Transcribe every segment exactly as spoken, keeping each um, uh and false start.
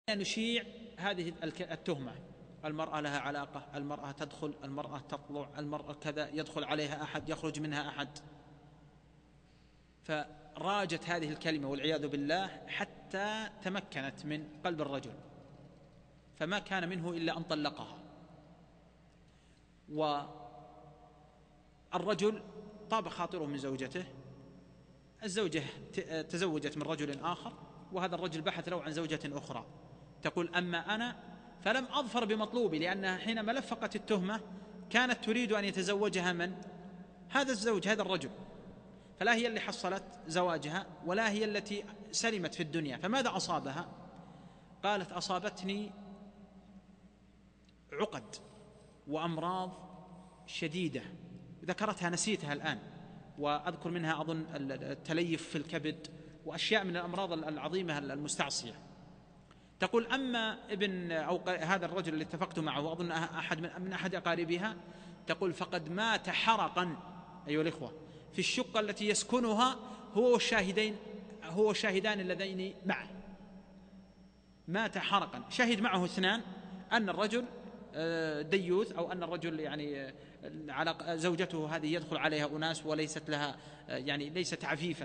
نشيع هذه التهمة: المرأة لها علاقة، المرأة تدخل، المرأة تطلع، المرأة كذا، يدخل عليها أحد، يخرج منها أحد. فراجت هذه الكلمة والعياذ بالله حتى تمكنت من قلب الرجل، فما كان منه إلا أن طلقها. والرجل طاب خاطره من زوجته، الزوجة تزوجت من رجل آخر، وهذا الرجل بحث له عن زوجة أخرى. تقول: أما أنا فلم أظفر بمطلوبي، لأنها حينما لفقت التهمة كانت تريد أن يتزوجها من؟ هذا الزوج، هذا الرجل. فلا هي اللي حصلت زواجها ولا هي التي سلمت في الدنيا. فماذا أصابها؟ قالت: أصابتني عقد وأمراض شديدة، ذكرتها نسيتها الآن، وأذكر منها أظن التليف في الكبد وأشياء من الأمراض العظيمة المستعصية. تقول: أما ابن أو هذا الرجل اللي اتفقت معه، أظن أحد من أحد أقاربها، تقول: فقد مات حرقا أيها الإخوة في الشقة التي يسكنها هو والشاهدين هو والشاهدان اللذين معه. مات حرقا، شهد معه اثنان أن الرجل ديوث، أو أن الرجل يعني على زوجته هذه يدخل عليها أناس وليست لها يعني ليست عفيفة.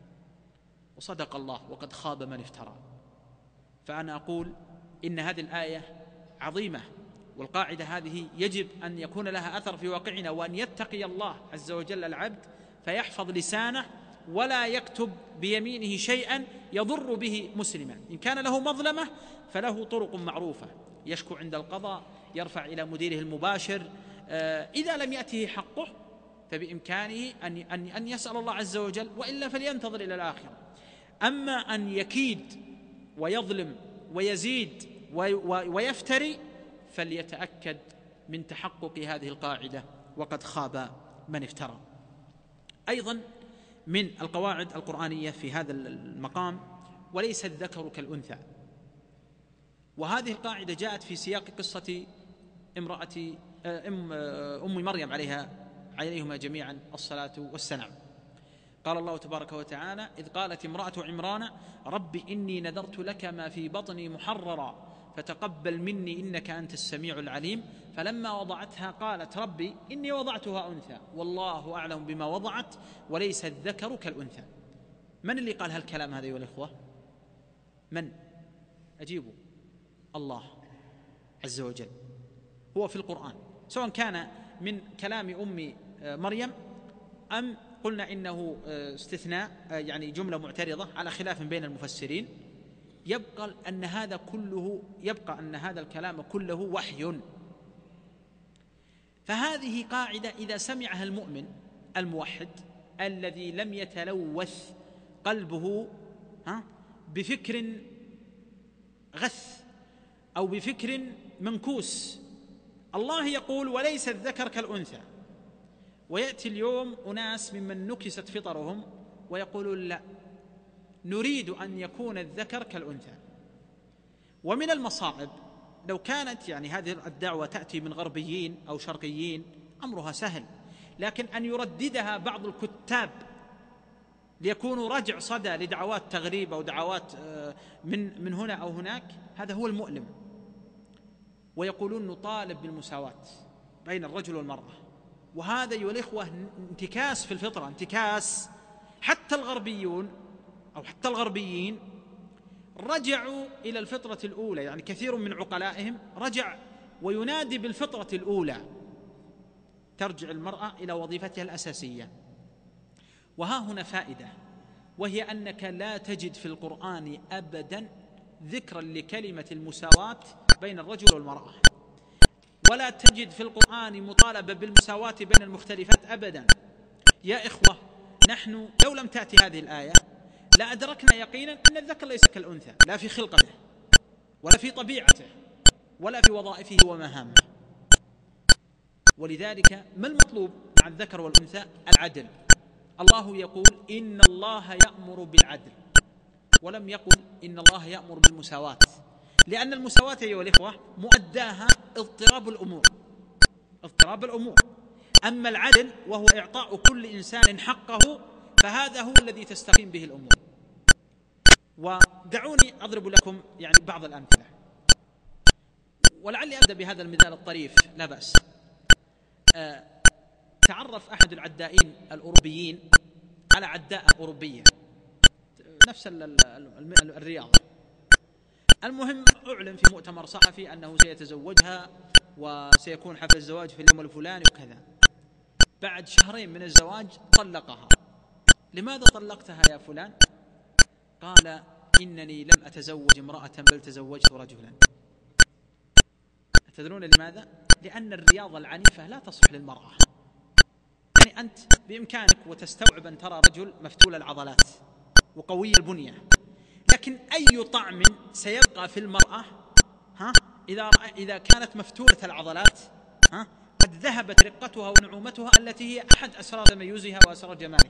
وصدق الله وقد خاب من افترى. فأنا أقول إن هذه الآية عظيمة، والقاعدة هذه يجب أن يكون لها أثر في واقعنا، وأن يتقي الله عز وجل العبد فيحفظ لسانه ولا يكتب بيمينه شيئا يضر به مسلما. إن كان له مظلمة فله طرق معروفة: يشكو عند القضاء، يرفع إلى مديره المباشر. إذا لم يأته حقه فبإمكانه أن أن يسأل الله عز وجل، وإلا فلينتظر إلى الآخرة. أما أن يكيد ويظلم ويزيد ويفتري فليتأكد من تحقق هذه القاعدة: وقد خاب من افترى. أيضا من القواعد القرآنية في هذا المقام: وليس الذكر كالأنثى. وهذه القاعدة جاءت في سياق قصة امرأة أم, أم مريم عليها عليهما جميعا الصلاة والسلام. قال الله تبارك وتعالى: إذ قالت امرأة عمران رب إني نذرت لك ما في بطني محررا فتقبل مني إنك أنت السميع العليم. فلما وضعتها قالت ربي إني وضعتها أنثى والله أعلم بما وضعت وليس الذكر كالأنثى. من اللي قال هالكلام هذا أيها الإخوة؟ من؟ أجيبوا. الله عز وجل، هو في القرآن، سواء كان من كلام أم مريم أم قلنا إنه استثناء يعني جملة معترضة على خلاف بين المفسرين. يبقى أن هذا كله يبقى أن هذا الكلام كله وحي. فهذه قاعدة إذا سمعها المؤمن الموحد الذي لم يتلوث قلبه ها بفكر غث أو بفكر منكوس. الله يقول: وليس الذكر كالأنثى. ويأتي اليوم أناس ممن نكست فطرهم ويقولون: لا، نريد أن يكون الذكر كالأنثى. ومن المصائب لو كانت يعني هذه الدعوة تأتي من غربيين أو شرقيين أمرها سهل، لكن أن يرددها بعض الكتاب ليكونوا رجع صدى لدعوات تغريب أو دعوات من من هنا أو هناك، هذا هو المؤلم. ويقولون نطالب بالمساواة بين الرجل والمرأة، وهذا أيها الإخوة انتكاس في الفطرة، انتكاس. حتى الغربيون أو حتى الغربيين رجعوا إلى الفطرة الأولى، يعني كثير من عقلائهم رجع وينادي بالفطرة الأولى، ترجع المرأة إلى وظيفتها الأساسية. وها هنا فائدة، وهي أنك لا تجد في القرآن أبدا ذكرا لكلمة المساواة بين الرجل والمرأة، ولا تجد في القرآن مطالبة بالمساواة بين المختلفات أبدا. يا إخوة، نحن لو لم تأتي هذه الآية لا أدركنا يقينا أن الذكر ليس كالأنثى، لا في خلقته ولا في طبيعته ولا في وظائفه ومهامه. ولذلك ما المطلوب مع الذكر والأنثى؟ العدل. الله يقول: إن الله يأمر بالعدل، ولم يقل إن الله يأمر بالمساواة، لأن المساواة أيها الإخوة مؤداها اضطراب الأمور اضطراب الأمور أما العدل وهو إعطاء كل إنسان حقه فهذا هو الذي تستقيم به الأمور. ودعوني أضرب لكم يعني بعض الأمثلة. ولعلي أبدأ بهذا المثال الطريف لا بأس. أه تعرف أحد العدائين الأوروبيين على عداءة أوروبية نفس الرياضة. المهم أعلن في مؤتمر صحفي أنه سيتزوجها وسيكون حفل الزواج في اليوم الفلاني وكذا. بعد شهرين من الزواج طلقها. لماذا طلقتها يا فلان؟ قال إنني لم أتزوج امرأة بل تزوجت رجلا. تدرون لماذا؟ لأن الرياضة العنيفة لا تصلح للمرأة. يعني أنت بإمكانك وتستوعب أن ترى رجل مفتول العضلات وقوي البنية، لكن أي طعم سيبقى في المرأة ها إذا إذا كانت مفتولة العضلات ها قد ذهبت رقتها ونعومتها التي هي أحد أسرار تميزها وأسرار جمالها.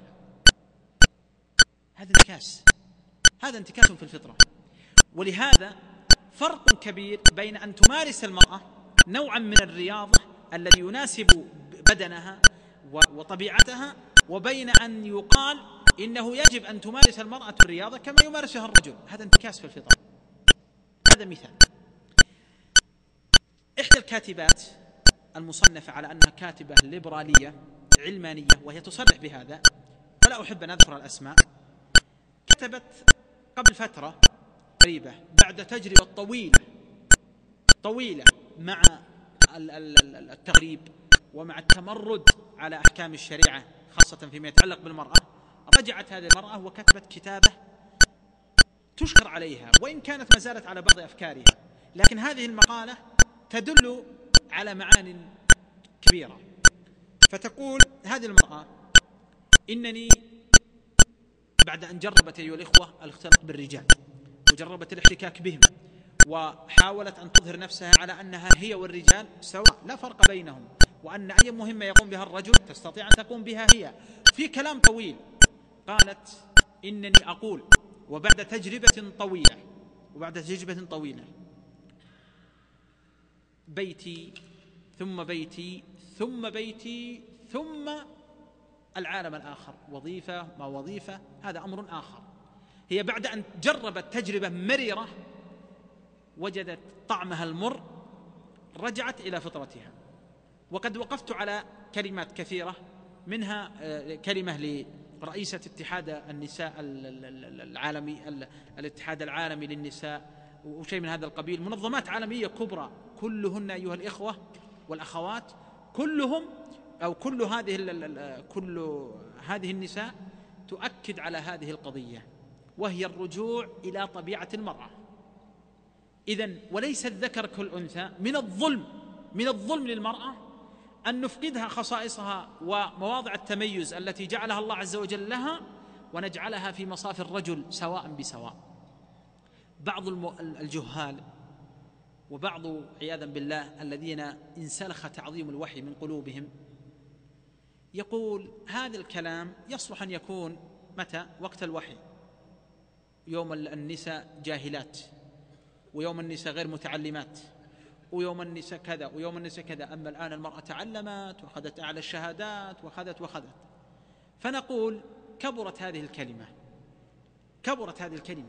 هذا انتكاس، هذا انتكاس في الفطرة. ولهذا فرق كبير بين أن تمارس المرأة نوعا من الرياضة الذي يناسب بدنها وطبيعتها، وبين أن يقال إنه يجب أن تمارس المرأة الرياضة كما يمارسها الرجل. هذا انتكاس في الفطرة. هذا مثال. إحدى الكاتبات المصنفة على أنها كاتبة ليبرالية علمانية وهي تصرح بهذا ولا أحب أن أذكر الأسماء، كتبت قبل فترة قريبة بعد تجربة طويلة طويلة مع التغريب ومع التمرد على أحكام الشريعة خاصة فيما يتعلق بالمرأة، رجعت هذه المرأة وكتبت كتابة تشكر عليها وإن كانت ما زالت على بعض أفكارها، لكن هذه المقالة تدل على معان كبيرة. فتقول هذه المرأة: إنني بعد أن جربت أيها الإخوة الاختلاط بالرجال وجربت الاحتكاك بهم وحاولت أن تظهر نفسها على أنها هي والرجال سواء لا فرق بينهم، وأن أي مهمة يقوم بها الرجل تستطيع أن تقوم بها هي، في كلام طويل قالت: إنني أقول وبعد تجربة طويلة وبعد تجربة طويلة بيتي ثم بيتي ثم بيتي ثم العالم الآخر، وظيفة ما وظيفة هذا أمر آخر. هي بعد أن جربت تجربة مريرة وجدت طعمها المر رجعت إلى فطرتها. وقد وقفت على كلمات كثيرة، منها كلمة لرئيسة اتحاد النساء العالمي، الاتحاد العالمي للنساء وشيء من هذا القبيل، منظمات عالمية كبرى كلهن أيها الإخوة والأخوات كلهم أو كل هذه كل هذه النساء تؤكد على هذه القضية، وهي الرجوع إلى طبيعة المرأة. إذن وليس الذكر كالأنثى. من الظلم من الظلم للمرأة أن نفقدها خصائصها ومواضع التميز التي جعلها الله عز وجل لها ونجعلها في مصاف الرجل سواء بسواء. بعض الجهال وبعض عياذا بالله الذين انسلخ تعظيم الوحي من قلوبهم يقول هذا الكلام يصلح أن يكون متى؟ وقت الوحي، يوم النساء جاهلات، ويوم النساء غير متعلمات، ويوم النساء كذا ويوم النساء كذا. أما الآن المرأة تعلمت وأخذت أعلى الشهادات وأخذت وأخذت. فنقول كبرت هذه الكلمة، كبرت هذه الكلمة،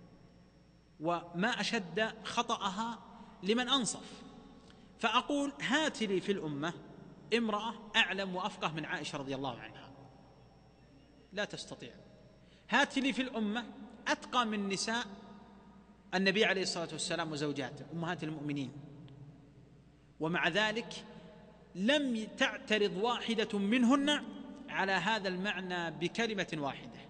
وما أشد خطأها لمن أنصف. فأقول هات لي في الأمة امرأة أعلم وأفقه من عائشة رضي الله عنها، لا تستطيع. هات لي في الأمة أتقى من نساء النبي عليه الصلاة والسلام وزوجاته أمهات المؤمنين، ومع ذلك لم تعترض واحدة منهن على هذا المعنى بكلمة واحدة.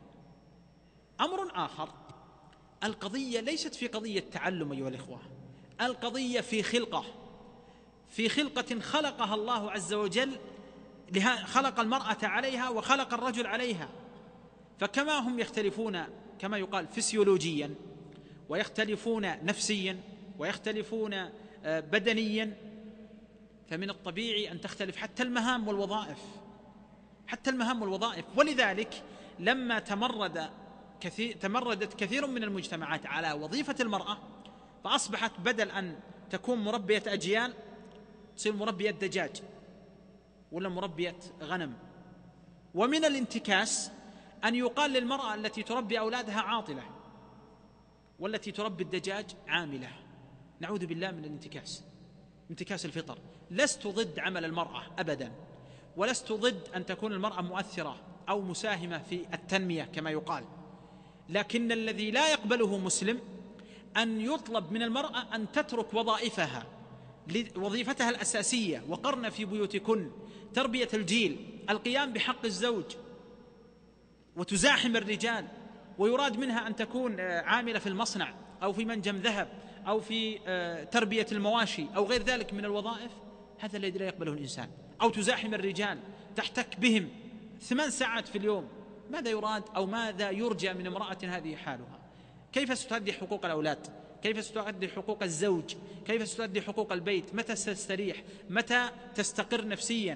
أمر آخر، القضية ليست في قضية تعلم أيها الإخوة، القضية في خلقة في خلقة خلقها الله عز وجل، خلق المرأة عليها وخلق الرجل عليها. فكما هم يختلفون كما يقال فسيولوجيا، ويختلفون نفسيا، ويختلفون بدنيا، فمن الطبيعي أن تختلف حتى المهام والوظائف حتى المهام والوظائف. ولذلك لما تمرد كثير تمردت كثير من المجتمعات على وظيفة المرأة، فأصبحت بدل أن تكون مربية أجيال تصير مربية دجاج ولا مربية غنم. ومن الانتكاس أن يقال للمرأة التي تربي أولادها عاطلة، والتي تربي الدجاج عاملة. نعوذ بالله من الانتكاس. انتكاس الفطر. لست ضد عمل المرأة أبدا، ولست ضد أن تكون المرأة مؤثرة أو مساهمة في التنمية كما يقال، لكن الذي لا يقبله مسلم أن يطلب من المرأة أن تترك وظائفها، وظيفتها الأساسية، وقرن في بيوتكن، تربية الجيل، القيام بحق الزوج، وتزاحم الرجال، ويراد منها أن تكون عاملة في المصنع أو في منجم ذهب أو في تربية المواشي أو غير ذلك من الوظائف. هذا الذي لا يقبله الإنسان. أو تزاحم الرجال، تحتك بهم ثمان ساعات في اليوم. ماذا يراد أو ماذا يرجى من امرأة هذه حالها؟ كيف ستؤدي حقوق الأولاد؟ كيف ستؤدي حقوق الزوج؟ كيف ستؤدي حقوق البيت؟ متى ستستريح؟ متى تستقر نفسيا؟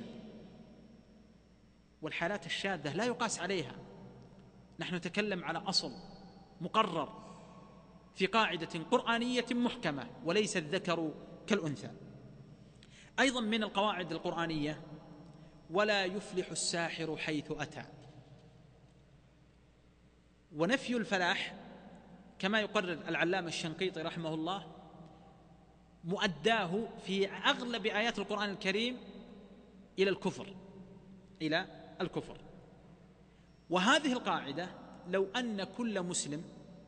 والحالات الشاذة لا يقاس عليها. نحن نتكلم على أصل مقرر في قاعدة قرآنية محكمة، وليس الذكر كالأنثى. أيضا من القواعد القرآنية: ولا يفلح الساحر حيث أتى. ونفي الفلاح كما يقرر العلامة الشنقيطي رحمه الله مؤداه في أغلب آيات القرآن الكريم إلى الكفر، إلى الكفر. وهذه القاعدة لو أن كل مسلم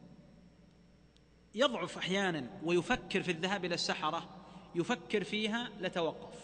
يضعف أحيانا ويفكر في الذهاب إلى السحرة يفكر فيها لتوقف،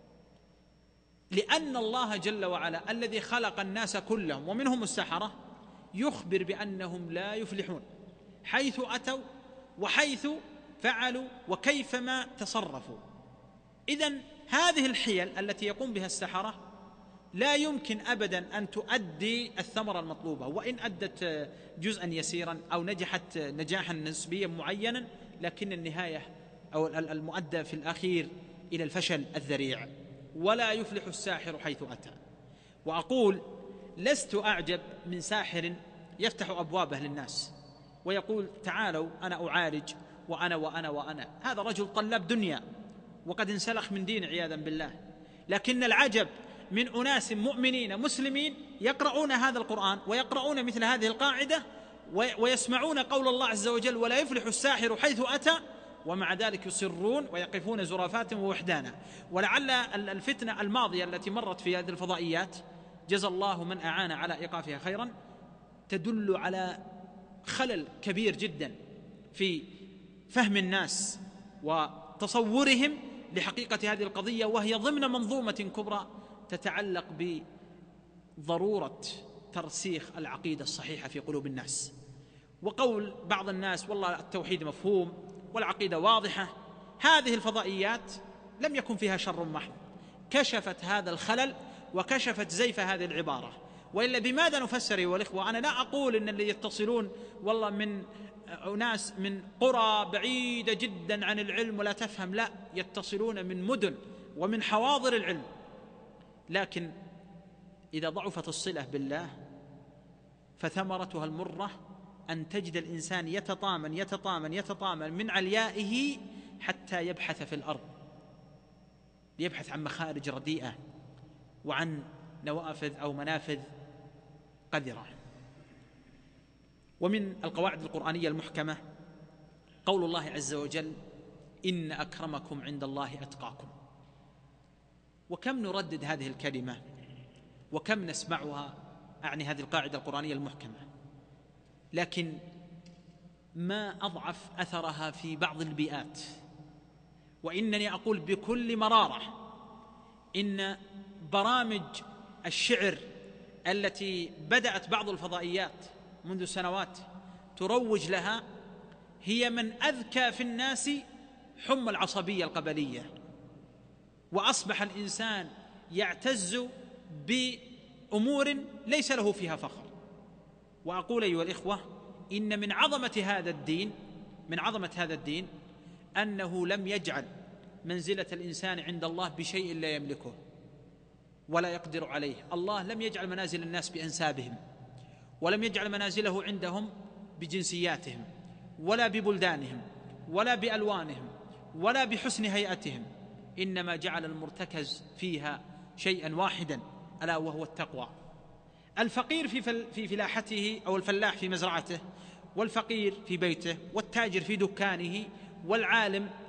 لأن الله جل وعلا الذي خلق الناس كلهم ومنهم السحرة يخبر بأنهم لا يفلحون حيث أتوا وحيث فعلوا وكيفما تصرفوا. إذن هذه الحيل التي يقوم بها السحرة لا يمكن أبدا أن تؤدي الثمرة المطلوبة، وإن أدت جزءا يسيرا أو نجحت نجاحا نسبيا معينا، لكن النهاية أو المؤدى في الأخير إلى الفشل الذريع. ولا يفلح الساحر حيث أتى. وأقول لست أعجب من ساحر يفتح أبوابه للناس ويقول تعالوا أنا أعالج وأنا وأنا وأنا. هذا رجل طلاب دنيا وقد انسلخ من دين عياذا بالله. لكن العجب من أناس مؤمنين مسلمين يقرؤون هذا القرآن ويقرؤون مثل هذه القاعدة ويسمعون قول الله عز وجل ولا يفلح الساحر حيث أتى، ومع ذلك يصرون ويقفون زرافات ووحدانا. ولعل الفتنة الماضية التي مرت في هذه الفضائيات جزى الله من أعان على إيقافها خيرا تدل على خلل كبير جدا في فهم الناس وتصورهم لحقيقة هذه القضية، وهي ضمن منظومة كبرى تتعلق بضرورة ترسيخ العقيدة الصحيحة في قلوب الناس. وقول بعض الناس والله التوحيد مفهوم والعقيدة واضحة، هذه الفضائيات لم يكن فيها شر محض، كشفت هذا الخلل وكشفت زيف هذه العبارة. وإلا بماذا نفسر أيها الإخوة؟ أنا لا أقول إن اللي يتصلون والله من أناس من قرى بعيدة جدا عن العلم ولا تفهم، لا، يتصلون من مدن ومن حواضر العلم، لكن إذا ضعفت الصلة بالله فثمرتها المرة أن تجد الإنسان يتطامن يتطامن يتطامن من عليائه حتى يبحث في الأرض، يبحث عن مخارج رديئة وعن نوافذ أو منافذ قذرة. ومن القواعد القرآنية المحكمة قول الله عز وجل إن أكرمكم عند الله أتقاكم. وكم نردد هذه الكلمة وكم نسمعها، أعني هذه القاعدة القرآنية المحكمة، لكن ما أضعف أثرها في بعض البيئات. وإنني أقول بكل مرارة إن برامج الشعر التي بدأت بعض الفضائيات منذ سنوات تروج لها هي من أذكى في الناس حمى العصبية القبلية، وأصبح الإنسان يعتز بأمور ليس له فيها فخر. وأقول أيها الإخوة إن من عظمة هذا الدين من عظمة هذا الدين أنه لم يجعل منزلة الإنسان عند الله بشيء لا يملكه ولا يقدر عليه. الله لم يجعل منازل الناس بأنسابهم، ولم يجعل منازله عندهم بجنسياتهم ولا ببلدانهم ولا بألوانهم ولا بحسن هيئتهم، إنما جعل المرتكز فيها شيئا واحدا ألا وهو التقوى. الفقير في في فلاحته أو الفلاح في مزرعته، والفقير في بيته، والتاجر في دكانه، والعالم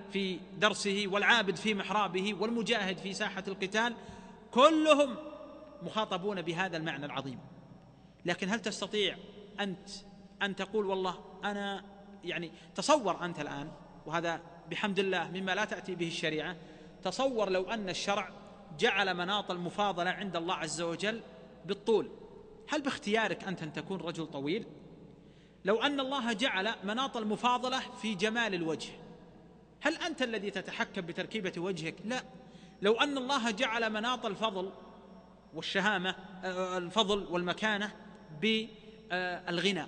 في درسه والعابد في محرابه والمجاهد في ساحة القتال، كلهم مخاطبون بهذا المعنى العظيم. لكن هل تستطيع أنت أن تقول والله أنا يعني تصور أنت الآن، وهذا بحمد الله مما لا تأتي به الشريعة، تصور لو أن الشرع جعل مناط المفاضلة عند الله عز وجل بالطول، هل باختيارك أنت أن تكون رجل طويل؟ لو أن الله جعل مناط المفاضلة في جمال الوجه، هل أنت الذي تتحكم بتركيبة وجهك؟ لا. لو أن الله جعل مناط الفضل والشهامة، الفضل والمكانة بالغنى،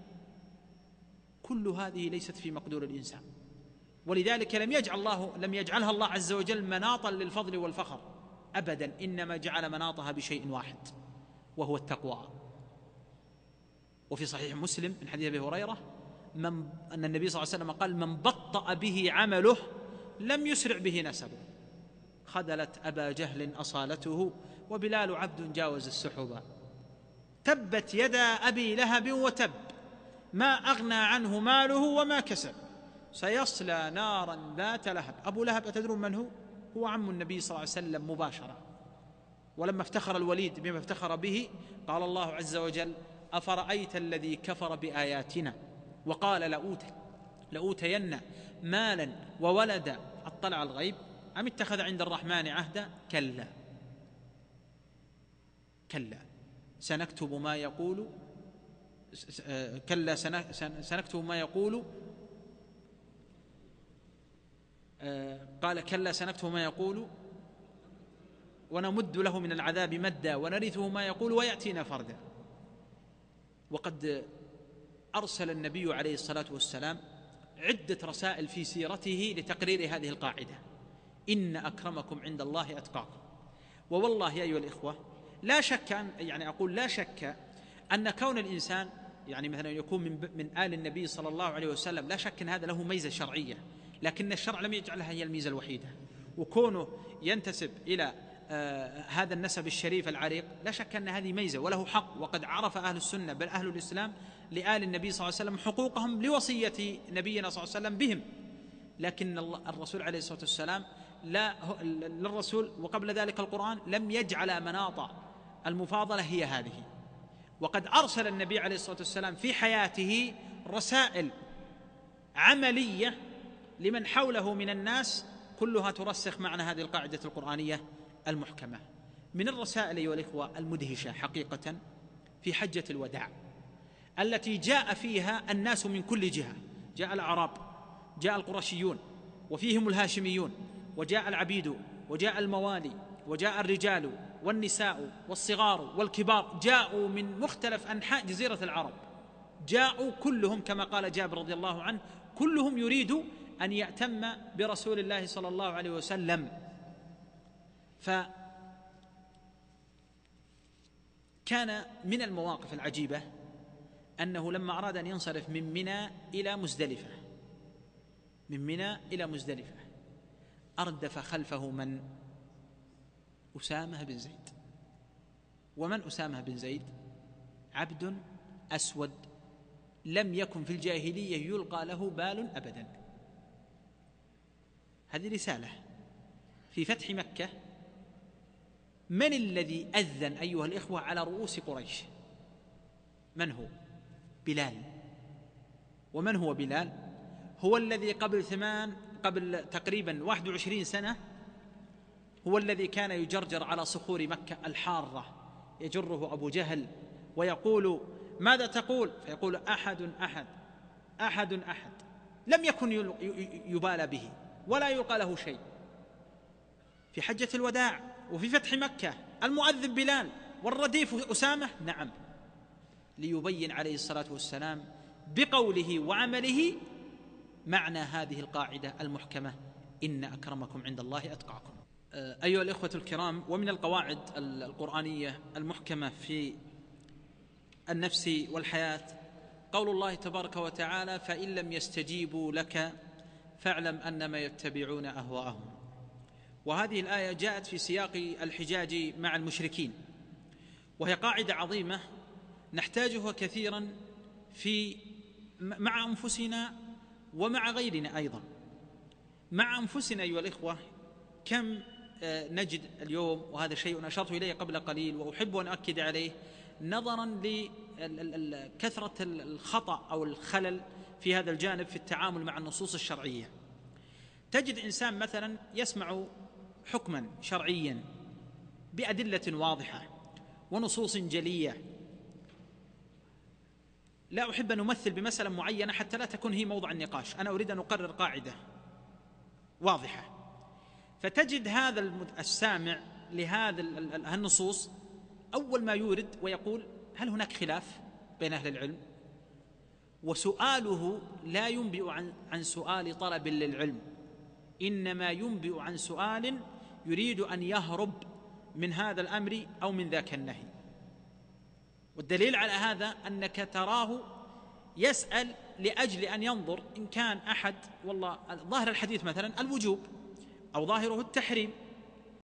كل هذه ليست في مقدور الإنسان، ولذلك لم يجعل الله لم يجعلها الله عز وجل مناطا للفضل والفخر أبدا، إنما جعل مناطها بشيء واحد وهو التقوى. وفي صحيح مسلم من حديث أبي هريرة من أن النبي صلى الله عليه وسلم قال: من بطأ به عمله لم يسرع به نسبه، خذلت أبا جهل أصالته، وبلال عبد جاوز السحبا، تبت يدا أبي لهب وتب، ما أغنى عنه ماله وما كسب، سيصلى نارا ذات لهب. أبو لهب أتدرون من هو؟ هو عم النبي صلى الله عليه وسلم مباشرة. ولما افتخر الوليد بما افتخر به قال الله عز وجل: أفرأيت الذي كفر بآياتنا وقال لأوت لأوتين مالا وولدا أطلع الغيب أم اتخذ عند الرحمن عهدا؟ كلا كلا سنكتب ما يقول كلا سنكتب ما يقول قال كلا سنكتب ما يقول ونمد له من العذاب مدا ونرثه ما يقول ويأتينا فردا. وقد أرسل النبي عليه الصلاة والسلام عدة رسائل في سيرته لتقرير هذه القاعدة: إن أكرمكم عند الله أتقاكم. ووالله يا أيها الإخوة لا شك أن يعني أقول لا شك أن كون الإنسان يعني مثلا يكون من من آل النبي صلى الله عليه وسلم، لا شك أن هذا له ميزة شرعية، لكن الشرع لم يجعلها هي الميزة الوحيدة. وكونه ينتسب إلى آه هذا النسب الشريف العريق لا شك أن هذه ميزة وله حق. وقد عرف أهل السنة بل أهل الإسلام لآل النبي صلى الله عليه وسلم حقوقهم لوصية نبينا صلى الله عليه وسلم بهم. لكن الرسول عليه الصلاة والسلام لا للرسول وقبل ذلك القرآن لم يجعل مناط المفاضلة هي هذه. وقد أرسل النبي عليه الصلاة والسلام في حياته رسائل عملية لمن حوله من الناس كلها ترسخ معنى هذه القاعدة القرآنية المحكمة. من الرسائل أيها الإخوة المدهشة حقيقة في حجة الوداع التي جاء فيها الناس من كل جهة، جاء الأعراب، جاء القرشيون وفيهم الهاشميون، وجاء العبيد، وجاء الموالي، وجاء الرجال والنساء والصغار والكبار، جاءوا من مختلف أنحاء جزيرة العرب، جاءوا كلهم كما قال جابر رضي الله عنه كلهم يريد أن يأتم برسول الله صلى الله عليه وسلم. فكان من المواقف العجيبة أنه لما أراد أن ينصرف من منى إلى مزدلفة من منى إلى مزدلفة أردف خلفه من؟ أسامة بن زيد. ومن أسامة بن زيد؟ عبد أسود لم يكن في الجاهلية يلقى له بال أبدا. هذه رسالة في فتح مكة. من الذي أذن أيها الإخوة على رؤوس قريش؟ من هو؟ بلال. ومن هو بلال؟ هو الذي قبل ثمان قبل تقريبا واحد وعشرين سنة هو الذي كان يجرجر على صخور مكة الحارة، يجره أبو جهل ويقول: ماذا تقول؟ فيقول: أحد أحد أحد أحد، لم يكن يبالى به ولا يلقى له شيء. في حجة الوداع وفي فتح مكة المؤذن بلال والرديف أسامة، نعم، ليبين عليه الصلاة والسلام بقوله وعمله معنى هذه القاعدة المحكمة: إن أكرمكم عند الله أتقاكم. أيها الإخوة الكرام، ومن القواعد القرآنية المحكمة في النفس والحياة قول الله تبارك وتعالى: فإن لم يستجيبوا لك فاعلم أنما يتبعون أهواءهم. وهذه الآية جاءت في سياق الحجاج مع المشركين، وهي قاعدة عظيمة نحتاجها كثيرا في مع أنفسنا ومع غيرنا أيضا. مع أنفسنا أيها الإخوة كم نجد اليوم، وهذا شيء أشرت إليه قبل قليل وأحب أن أؤكد عليه، نظرا لكثرة الخطأ أو الخلل في هذا الجانب في التعامل مع النصوص الشرعية. تجد إنسان مثلا يسمع حكما شرعيا بأدلة واضحة ونصوص جلية، لا أحب أن أمثل بمسألة معينة حتى لا تكون هي موضع النقاش، أنا أريد أن أقرر قاعدة واضحة. فتجد هذا السامع لهذا النصوص أول ما يورد ويقول: هل هناك خلاف بين أهل العلم؟ وسؤاله لا ينبئ عن عن سؤال طلب للعلم، إنما ينبئ عن سؤال يريد أن يهرب من هذا الأمر أو من ذاك النهي. والدليل على هذا أنك تراه يسأل لأجل أن ينظر إن كان أحد، والله ظاهر الحديث مثلا الوجوب أو ظاهره التحريم،